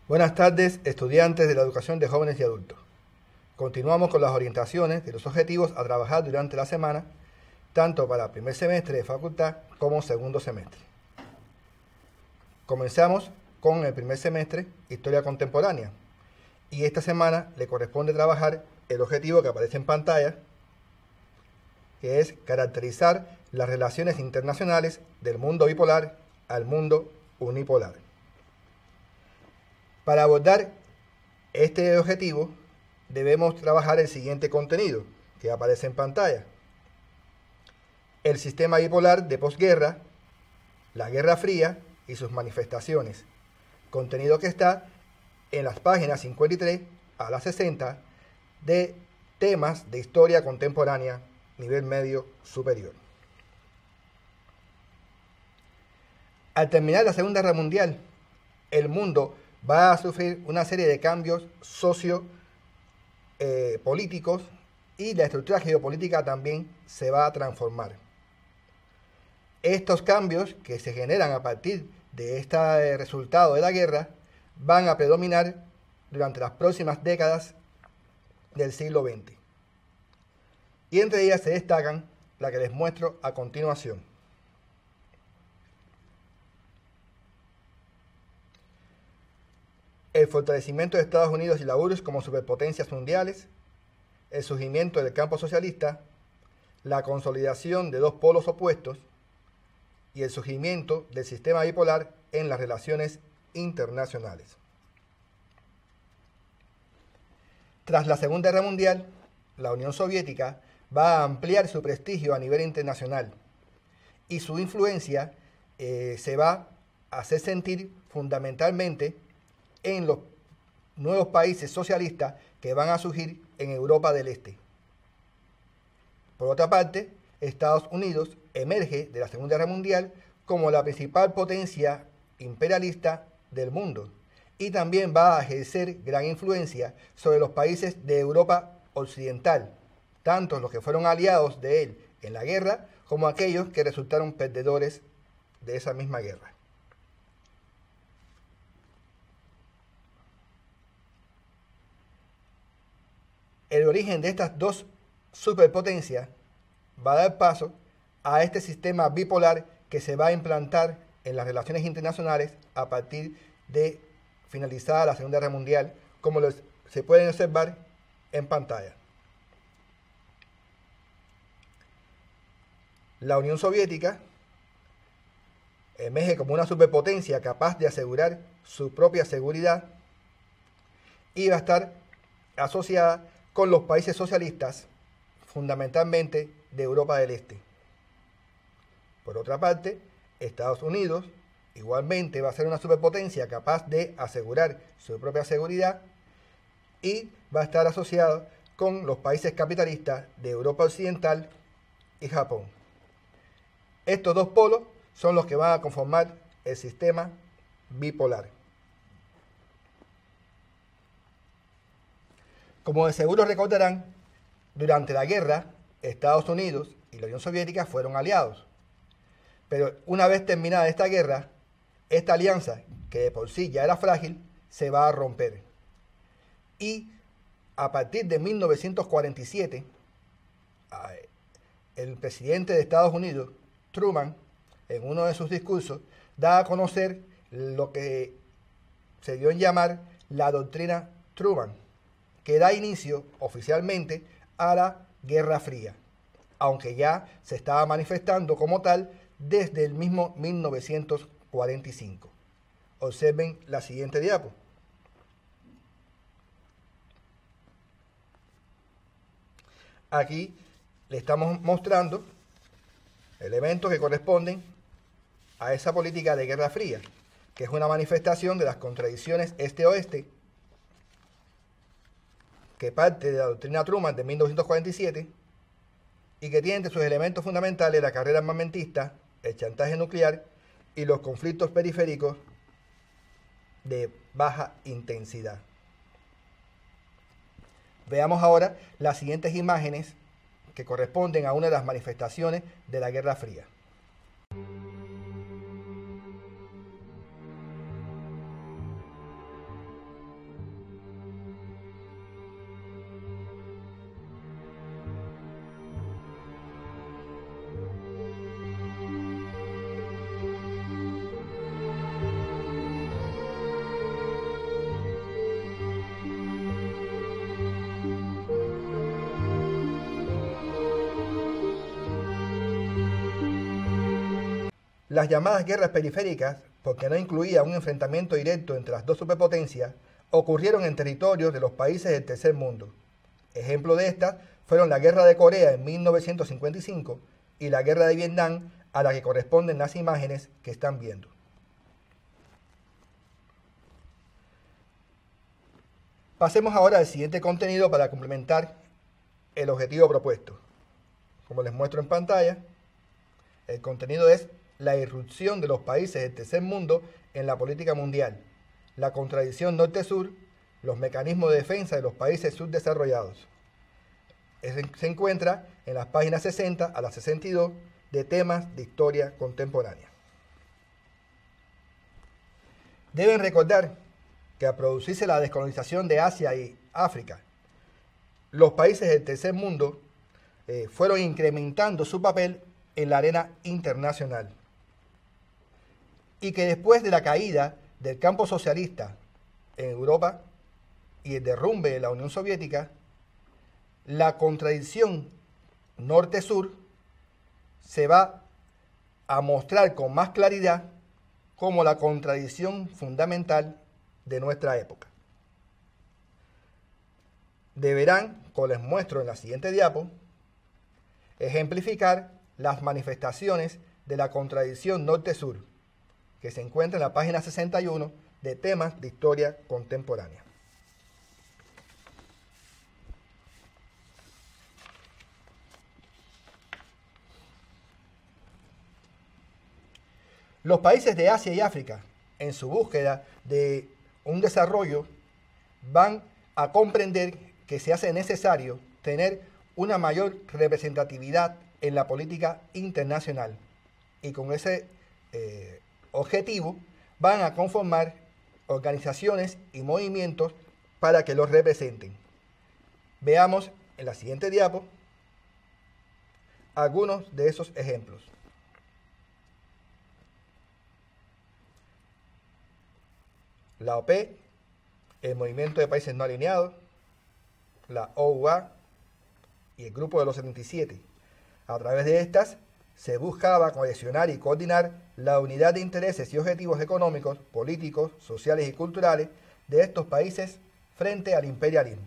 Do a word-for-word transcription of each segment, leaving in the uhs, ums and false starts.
Buenas tardes, estudiantes de la educación de jóvenes y adultos. Continuamos con las orientaciones de los objetivos a trabajar durante la semana, tanto para primer semestre de facultad como segundo semestre. Comenzamos con el primer semestre, Historia Contemporánea, y esta semana le corresponde trabajar el objetivo que aparece en pantalla, que es caracterizar las relaciones internacionales del mundo bipolar al mundo unipolar. Para abordar este objetivo, debemos trabajar el siguiente contenido que aparece en pantalla. El sistema bipolar de posguerra, la Guerra Fría y sus manifestaciones. Contenido que está en las páginas cincuenta y tres a las sesenta de temas de historia contemporánea, nivel medio superior. Al terminar la Segunda Guerra Mundial, el mundo va a sufrir una serie de cambios socio-políticos eh, y la estructura geopolítica también se va a transformar. Estos cambios que se generan a partir de este resultado de la guerra van a predominar durante las próximas décadas del siglo veinte. Y entre ellas se destacan la que les muestro a continuación. El fortalecimiento de Estados Unidos y la U R S S como superpotencias mundiales, el surgimiento del campo socialista, la consolidación de dos polos opuestos y el surgimiento del sistema bipolar en las relaciones internacionales. Tras la Segunda Guerra Mundial, la Unión Soviética va a ampliar su prestigio a nivel internacional y su influencia eh, se va a hacer sentir fundamentalmente en los nuevos países socialistas que van a surgir en Europa del Este. Por otra parte, Estados Unidos emerge de la Segunda Guerra Mundial como la principal potencia imperialista del mundo y también va a ejercer gran influencia sobre los países de Europa Occidental, tanto los que fueron aliados de él en la guerra como aquellos que resultaron perdedores de esa misma guerra. El origen de estas dos superpotencias va a dar paso a este sistema bipolar que se va a implantar en las relaciones internacionales a partir de finalizada la Segunda Guerra Mundial, como los, se pueden observar en pantalla. La Unión Soviética emerge como una superpotencia capaz de asegurar su propia seguridad y va a estar asociada con los países socialistas, fundamentalmente de Europa del Este. Por otra parte, Estados Unidos igualmente va a ser una superpotencia capaz de asegurar su propia seguridad y va a estar asociado con los países capitalistas de Europa Occidental y Japón. Estos dos polos son los que van a conformar el sistema bipolar. Como de seguro recordarán, durante la guerra, Estados Unidos y la Unión Soviética fueron aliados. Pero una vez terminada esta guerra, esta alianza, que de por sí ya era frágil, se va a romper. Y a partir de mil novecientos cuarenta y siete, el presidente de Estados Unidos, Truman, en uno de sus discursos, da a conocer lo que se dio en llamar la doctrina Truman, que da inicio oficialmente a la Guerra Fría, aunque ya se estaba manifestando como tal desde el mismo mil novecientos cuarenta y cinco. Observen la siguiente diapo. Aquí le estamos mostrando elementos que corresponden a esa política de Guerra Fría, que es una manifestación de las contradicciones este-oeste que parte de la doctrina Truman de mil novecientos cuarenta y siete y que tiene entre sus elementos fundamentales la carrera armamentista, el chantaje nuclear y los conflictos periféricos de baja intensidad. Veamos ahora las siguientes imágenes que corresponden a una de las manifestaciones de la Guerra Fría. Las llamadas guerras periféricas, porque no incluía un enfrentamiento directo entre las dos superpotencias, ocurrieron en territorios de los países del tercer mundo. Ejemplo de estas fueron la Guerra de Corea en mil novecientos cincuenta y cinco y la Guerra de Vietnam, a la que corresponden las imágenes que están viendo. Pasemos ahora al siguiente contenido para complementar el objetivo propuesto. Como les muestro en pantalla, el contenido es la irrupción de los países del tercer mundo en la política mundial, la contradicción norte-sur, los mecanismos de defensa de los países subdesarrollados. Se encuentra en las páginas sesenta a las sesenta y dos de temas de historia contemporánea. Deben recordar que al producirse la descolonización de Asia y África, los países del tercer mundo eh, fueron incrementando su papel en la arena internacional. Y que después de la caída del campo socialista en Europa y el derrumbe de la Unión Soviética, la contradicción norte-sur se va a mostrar con más claridad como la contradicción fundamental de nuestra época. Deberán, como les muestro en la siguiente diapo, ejemplificar las manifestaciones de la contradicción norte-sur, que se encuentra en la página sesenta y uno de temas de historia contemporánea. Los países de Asia y África, en su búsqueda de un desarrollo, van a comprender que se hace necesario tener una mayor representatividad en la política internacional. Y con ese eh, objetivo van a conformar organizaciones y movimientos para que los representen. Veamos en la siguiente diapo algunos de esos ejemplos. La O P E, el Movimiento de Países No Alineados, la O U A y el Grupo de los setenta y siete. A través de estas se buscaba cohesionar y coordinar la unidad de intereses y objetivos económicos, políticos, sociales y culturales de estos países frente al imperialismo.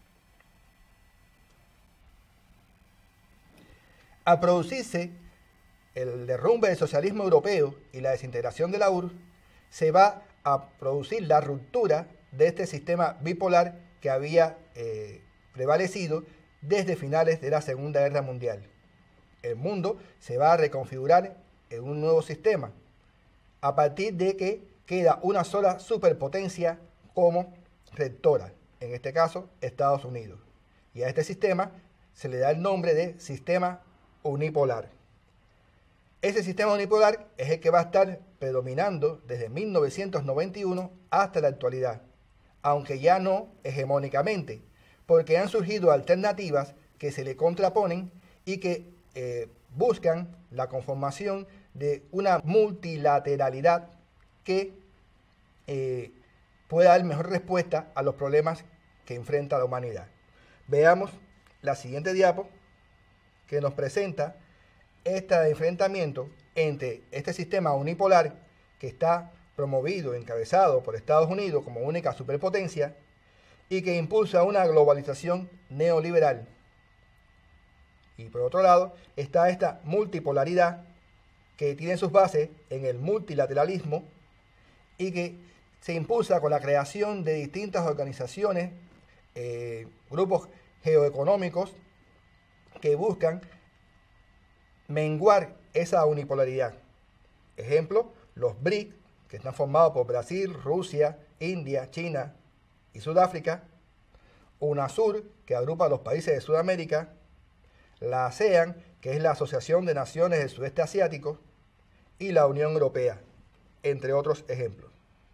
Al producirse el derrumbe del socialismo europeo y la desintegración de la U R S S, se va a producir la ruptura de este sistema bipolar que había eh, prevalecido desde finales de la Segunda Guerra Mundial. El mundo se va a reconfigurar en un nuevo sistema, a partir de que queda una sola superpotencia como rectora, en este caso Estados Unidos. Y a este sistema se le da el nombre de sistema unipolar. Ese sistema unipolar es el que va a estar predominando desde mil novecientos noventa y uno hasta la actualidad, aunque ya no hegemónicamente, porque han surgido alternativas que se le contraponen y que eh, buscan la conformación de una multilateralidad que eh, pueda dar mejor respuesta a los problemas que enfrenta la humanidad. Veamos la siguiente diapo que nos presenta este enfrentamiento entre este sistema unipolar que está promovido, encabezado por Estados Unidos como única superpotencia y que impulsa una globalización neoliberal. Y por otro lado está esta multipolaridad que tiene sus bases en el multilateralismo y que se impulsa con la creación de distintas organizaciones, eh, grupos geoeconómicos que buscan menguar esa unipolaridad. Ejemplo, los B R I C, que están formados por Brasil, Rusia, India, China y Sudáfrica, UNASUR, que agrupa a los países de Sudamérica, la ASEAN, que es la Asociación de Naciones del Sudeste Asiático, y la Unión Europea, entre otros ejemplos.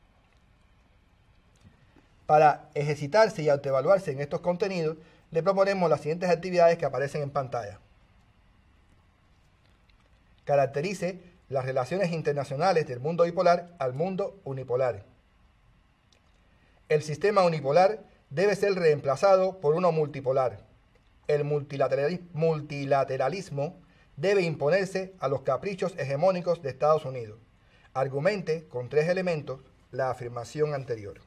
Para ejercitarse y autoevaluarse en estos contenidos, le proponemos las siguientes actividades que aparecen en pantalla. Caracterice las relaciones internacionales del mundo bipolar al mundo unipolar. El sistema unipolar debe ser reemplazado por uno multipolar. El multilateralismo debe imponerse a los caprichos hegemónicos de Estados Unidos. Argumente con tres elementos la afirmación anterior.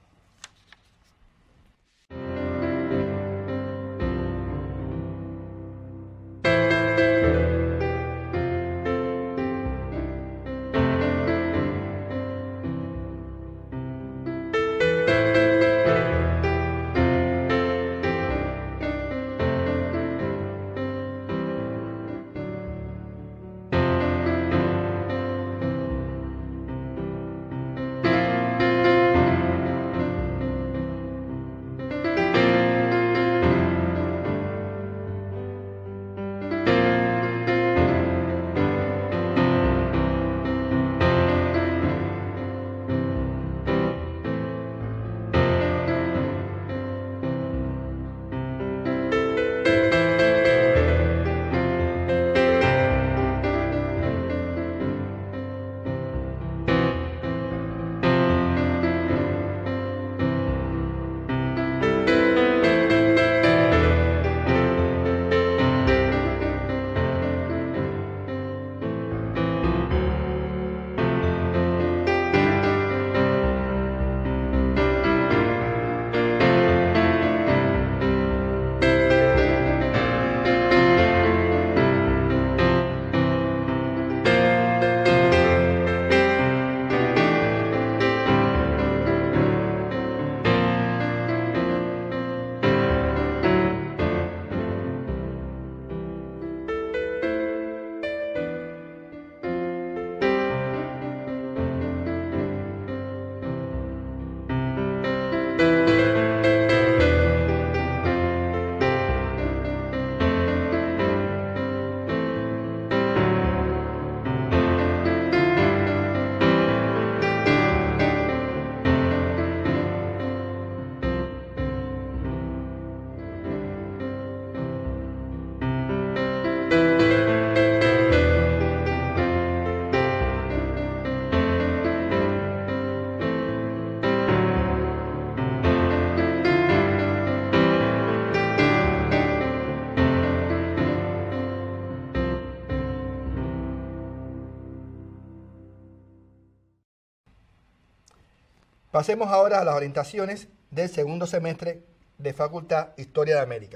Pasemos ahora a las orientaciones del segundo semestre de Facultad Historia de América.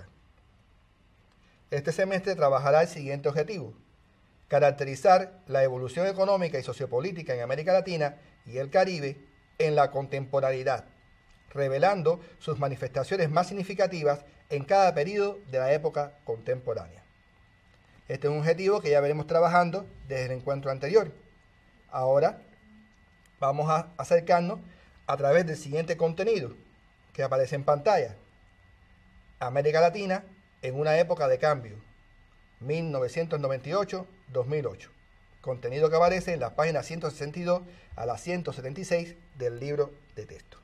Este semestre trabajará el siguiente objetivo: caracterizar la evolución económica y sociopolítica en América Latina y el Caribe en la contemporaneidad, revelando sus manifestaciones más significativas en cada periodo de la época contemporánea. Este es un objetivo que ya veremos trabajando desde el encuentro anterior. Ahora vamos a acercarnos a través del siguiente contenido que aparece en pantalla: América Latina en una época de cambio, mil novecientos noventa y ocho a dos mil ocho. Contenido que aparece en las páginas ciento sesenta y dos a la ciento setenta y seis del libro de texto.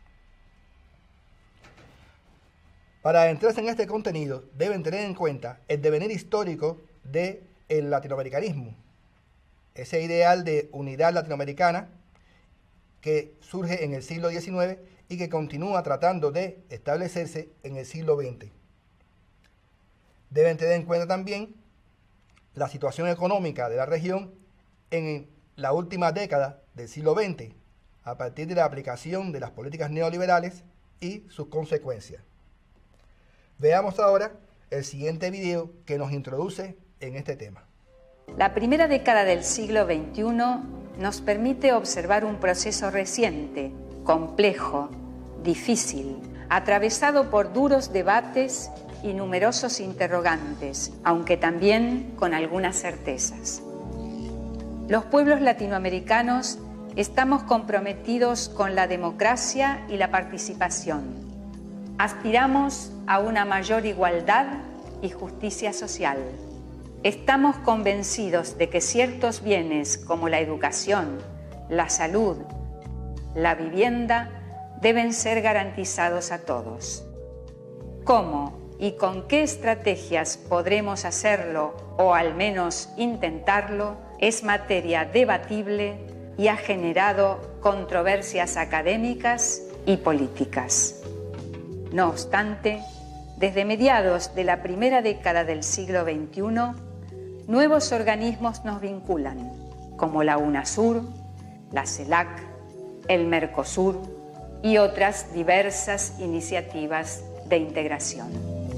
Para adentrarse en este contenido, deben tener en cuenta el devenir histórico del latinoamericanismo, ese ideal de unidad latinoamericana que surge en el siglo diecinueve y que continúa tratando de establecerse en el siglo veinte. Deben tener en cuenta también la situación económica de la región en la última década del siglo veinte, a partir de la aplicación de las políticas neoliberales y sus consecuencias. Veamos ahora el siguiente video que nos introduce en este tema. La primera década del siglo veintiuno nos permite observar un proceso reciente, complejo, difícil, atravesado por duros debates y numerosos interrogantes, aunque también con algunas certezas. Los pueblos latinoamericanos estamos comprometidos con la democracia y la participación. Aspiramos a una mayor igualdad y justicia social. Estamos convencidos de que ciertos bienes como la educación, la salud, la vivienda deben ser garantizados a todos. ¿Cómo y con qué estrategias podremos hacerlo o al menos intentarlo? Es materia debatible y ha generado controversias académicas y políticas. No obstante, desde mediados de la primera década del siglo veintiuno, nuevos organismos nos vinculan, como la UNASUR, la CELAC, el Mercosur y otras diversas iniciativas de integración.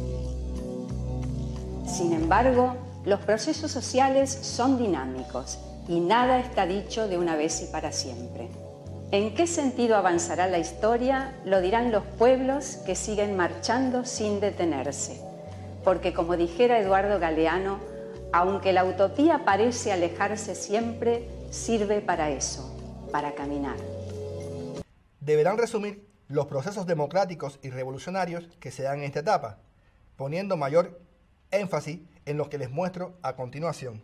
Sin embargo, los procesos sociales son dinámicos y nada está dicho de una vez y para siempre. ¿En qué sentido avanzará la historia? Lo dirán los pueblos que siguen marchando sin detenerse. Porque, como dijera Eduardo Galeano, aunque la utopía parece alejarse siempre, sirve para eso, para caminar. Deberán resumir los procesos democráticos y revolucionarios que se dan en esta etapa, poniendo mayor énfasis en lo que les muestro a continuación.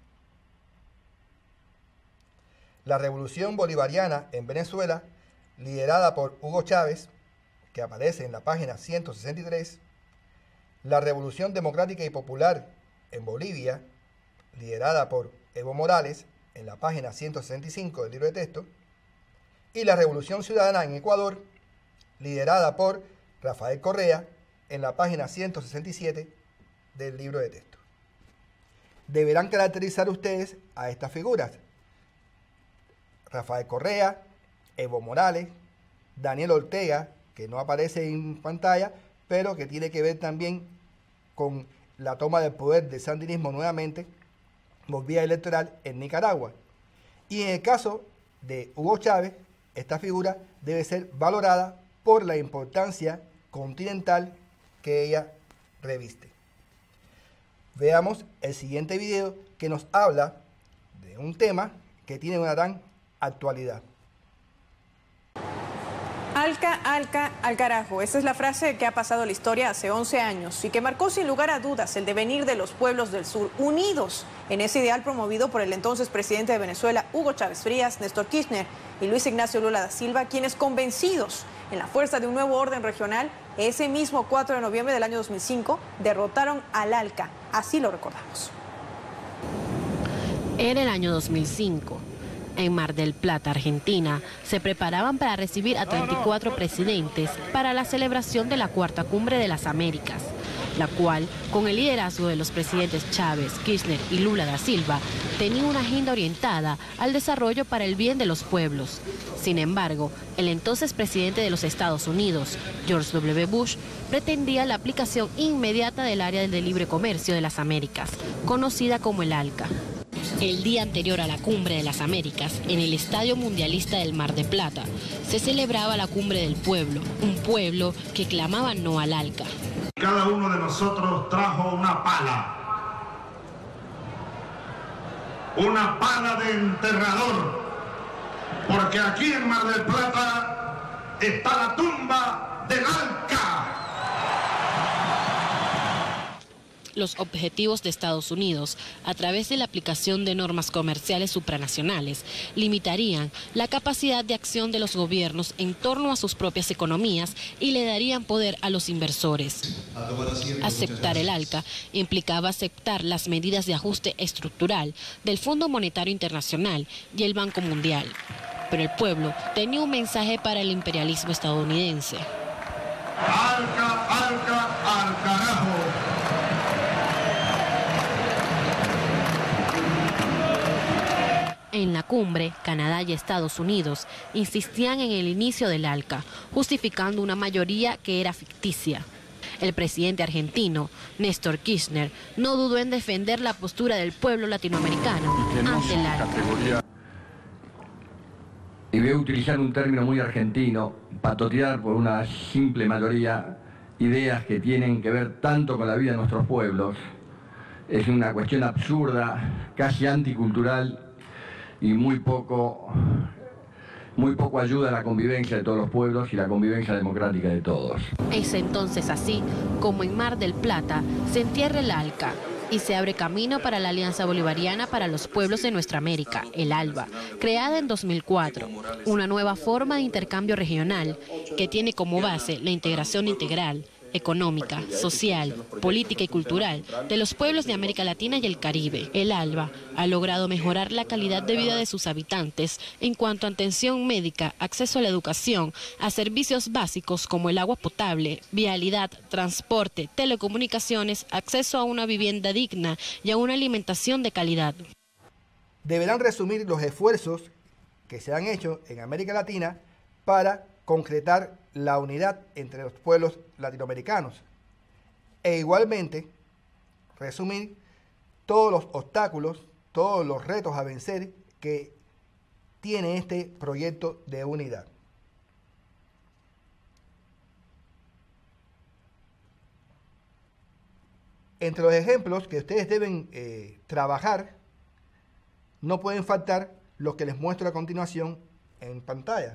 La revolución bolivariana en Venezuela, liderada por Hugo Chávez, que aparece en la página ciento sesenta y tres, la revolución democrática y popular en Bolivia, liderada por Evo Morales, en la página ciento sesenta y cinco del libro de texto, y la revolución ciudadana en Ecuador, liderada por Rafael Correa, en la página ciento sesenta y siete del libro de texto. Deberán caracterizar ustedes a estas figuras: Rafael Correa, Evo Morales, Daniel Ortega, que no aparece en pantalla, pero que tiene que ver también con la toma del poder del sandinismo nuevamente por vía electoral en Nicaragua. Y en el caso de Hugo Chávez, esta figura debe ser valorada por la importancia continental que ella reviste. Veamos el siguiente video que nos habla de un tema que tiene una gran actualidad. Alca, Alca, al carajo. Esa es la frase que ha pasado a la historia hace once años y que marcó sin lugar a dudas el devenir de los pueblos del sur, unidos en ese ideal promovido por el entonces presidente de Venezuela, Hugo Chávez Frías, Néstor Kirchner y Luis Ignacio Lula da Silva, quienes, convencidos en la fuerza de un nuevo orden regional, ese mismo cuatro de noviembre del año dos mil cinco derrotaron al Alca. Así lo recordamos. Era el año dos mil cinco. En Mar del Plata, Argentina, se preparaban para recibir a treinta y cuatro presidentes para la celebración de la Cuarta Cumbre de las Américas, la cual, con el liderazgo de los presidentes Chávez, Kirchner y Lula da Silva, tenía una agenda orientada al desarrollo para el bien de los pueblos. Sin embargo, el entonces presidente de los Estados Unidos, George doble u Bush, pretendía la aplicación inmediata del área de libre comercio de las Américas, conocida como el ALCA. El día anterior a la Cumbre de las Américas, en el Estadio Mundialista del Mar de Plata, se celebraba la Cumbre del Pueblo, un pueblo que clamaba no al ALCA. Cada uno de nosotros trajo una pala, una pala de enterrador, porque aquí en Mar del Plata está la tumba del ALCA. Los objetivos de Estados Unidos, a través de la aplicación de normas comerciales supranacionales, limitarían la capacidad de acción de los gobiernos en torno a sus propias economías y le darían poder a los inversores. Aceptar el ALCA implicaba aceptar las medidas de ajuste estructural del Fondo Monetario Internacional y el Banco Mundial. Pero el pueblo tenía un mensaje para el imperialismo estadounidense. ALCA, ALCA, al carajo. En la cumbre, Canadá y Estados Unidos insistían en el inicio del ALCA, justificando una mayoría que era ficticia. El presidente argentino, Néstor Kirchner, no dudó en defender la postura del pueblo latinoamericano ante el ALCA. Y voy a utilizar un término muy argentino, patotear por una simple mayoría ideas que tienen que ver tanto con la vida de nuestros pueblos. Es una cuestión absurda, casi anticultural, y muy poco, muy poco ayuda a la convivencia de todos los pueblos y la convivencia democrática de todos. Es entonces así como en Mar del Plata se entierra el ALCA y se abre camino para la Alianza Bolivariana para los Pueblos de Nuestra América, el ALBA, creada en dos mil cuatro, una nueva forma de intercambio regional que tiene como base la integración integral económica, social, política y cultural de los pueblos de América Latina y el Caribe. El ALBA ha logrado mejorar la calidad de vida de sus habitantes en cuanto a atención médica, acceso a la educación, a servicios básicos como el agua potable, vialidad, transporte, telecomunicaciones, acceso a una vivienda digna y a una alimentación de calidad. Deberán resumir los esfuerzos que se han hecho en América Latina para concretar la unidad entre los pueblos latinoamericanos e igualmente resumir todos los obstáculos, todos los retos a vencer que tiene este proyecto de unidad. Entre los ejemplos que ustedes deben eh, trabajar, no pueden faltar los que les muestro a continuación en pantalla.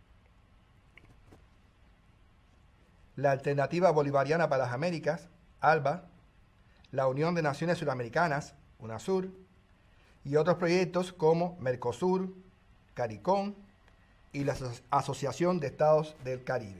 La Alternativa Bolivariana para las Américas, ALBA, la Unión de Naciones Suramericanas, UNASUR, y otros proyectos como Mercosur, CARICOM y la Asociación de Estados del Caribe.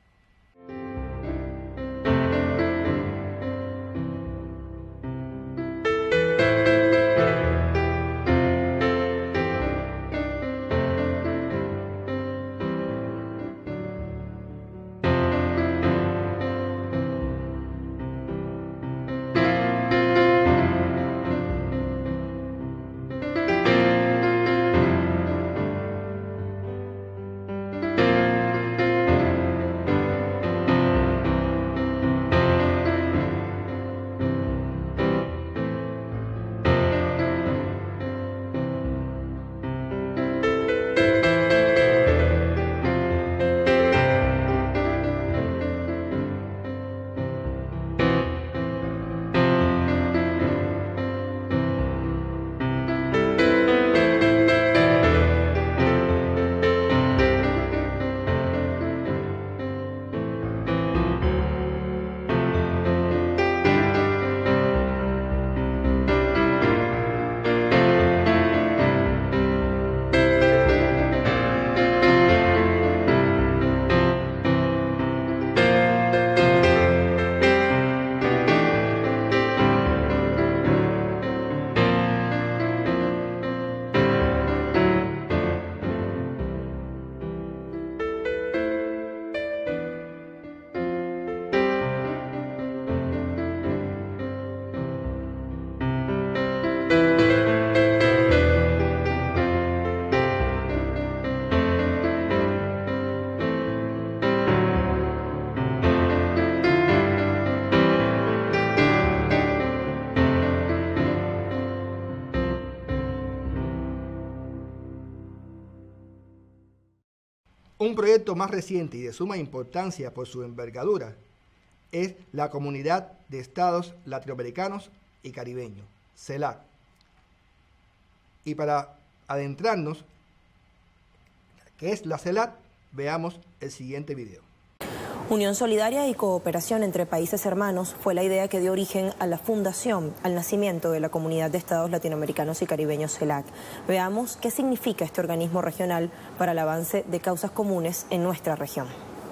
Un proyecto más reciente y de suma importancia por su envergadura es la Comunidad de Estados Latinoamericanos y Caribeños, CELAC. Y para adentrarnos, ¿qué es la CELAC? Veamos el siguiente video. Unión solidaria y cooperación entre países hermanos fue la idea que dio origen a la fundación, al nacimiento de la Comunidad de Estados Latinoamericanos y Caribeños CELAC. Veamos qué significa este organismo regional para el avance de causas comunes en nuestra región.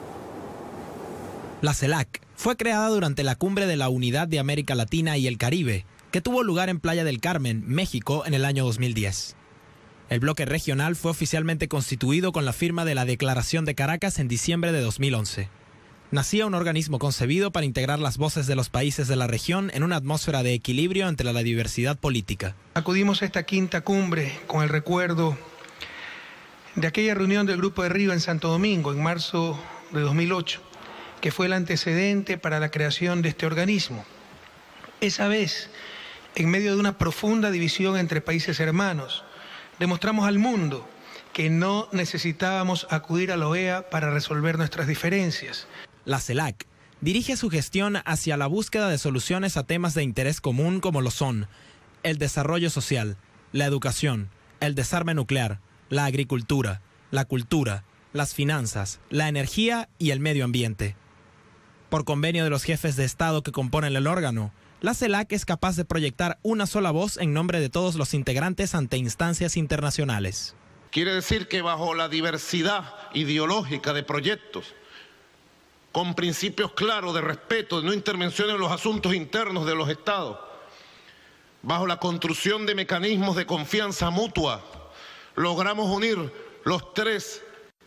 La CELAC fue creada durante la Cumbre de la Unidad de América Latina y el Caribe, que tuvo lugar en Playa del Carmen, México, en el año dos mil diez. El bloque regional fue oficialmente constituido con la firma de la Declaración de Caracas en diciembre de dos mil once. Nacía un organismo concebido para integrar las voces de los países de la región en una atmósfera de equilibrio entre la diversidad política. Acudimos a esta quinta cumbre con el recuerdo de aquella reunión del Grupo de Río en Santo Domingo en marzo de dos mil ocho, que fue el antecedente para la creación de este organismo. Esa vez, en medio de una profunda división entre países hermanos, demostramos al mundo que no necesitábamos acudir a la O E A para resolver nuestras diferencias. La CELAC dirige su gestión hacia la búsqueda de soluciones a temas de interés común como lo son el desarrollo social, la educación, el desarme nuclear, la agricultura, la cultura, las finanzas, la energía y el medio ambiente. Por convenio de los jefes de Estado que componen el órgano, la CELAC es capaz de proyectar una sola voz en nombre de todos los integrantes ante instancias internacionales. Quiere decir que bajo la diversidad ideológica de proyectos con principios claros de respeto, de no intervención en los asuntos internos de los estados, bajo la construcción de mecanismos de confianza mutua, logramos unir los tres,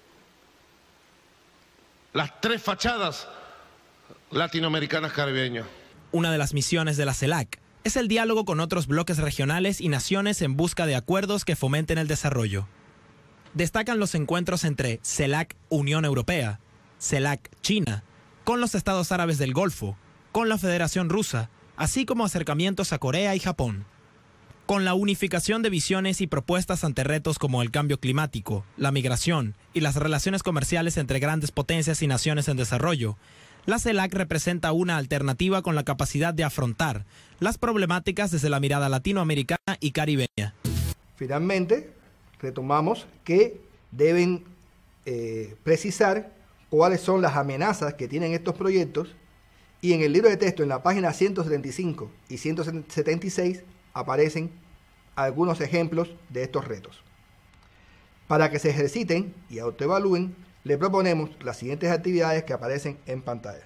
las tres fachadas latinoamericanas caribeñas. Una de las misiones de la CELAC es el diálogo con otros bloques regionales y naciones en busca de acuerdos que fomenten el desarrollo. Destacan los encuentros entre CELAC Unión Europea, CELAC China, con los estados árabes del Golfo, con la Federación Rusa, así como acercamientos a Corea y Japón. Con la unificación de visiones y propuestas ante retos como el cambio climático, la migración y las relaciones comerciales entre grandes potencias y naciones en desarrollo, la CELAC representa una alternativa con la capacidad de afrontar las problemáticas desde la mirada latinoamericana y caribeña. Finalmente, retomamos que deben eh, precisar cuáles son las amenazas que tienen estos proyectos, y en el libro de texto, en la página ciento setenta y cinco y ciento setenta y seis, aparecen algunos ejemplos de estos retos. Para que se ejerciten y autoevalúen, le proponemos las siguientes actividades que aparecen en pantalla.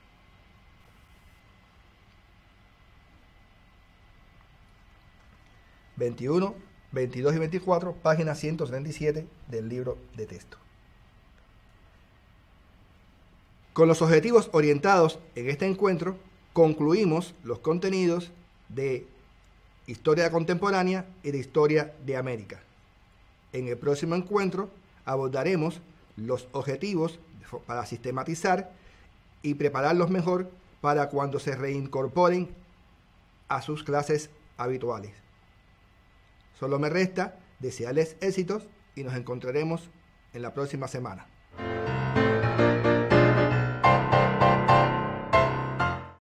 veintiuno, veintidós y veinticuatro, página ciento setenta y siete del libro de texto. Con los objetivos orientados en este encuentro, concluimos los contenidos de Historia Contemporánea y de Historia de América. En el próximo encuentro abordaremos los objetivos para sistematizar y prepararlos mejor para cuando se reincorporen a sus clases habituales. Solo me resta desearles éxitos y nos encontraremos en la próxima semana.